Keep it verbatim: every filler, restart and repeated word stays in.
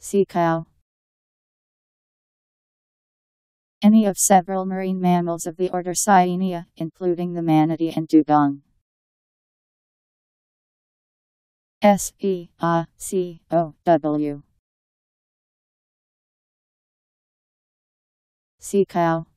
Sea cow. Any of several marine mammals of the order Sirenia, including the manatee and dugong. S E A C O W. Sea cow.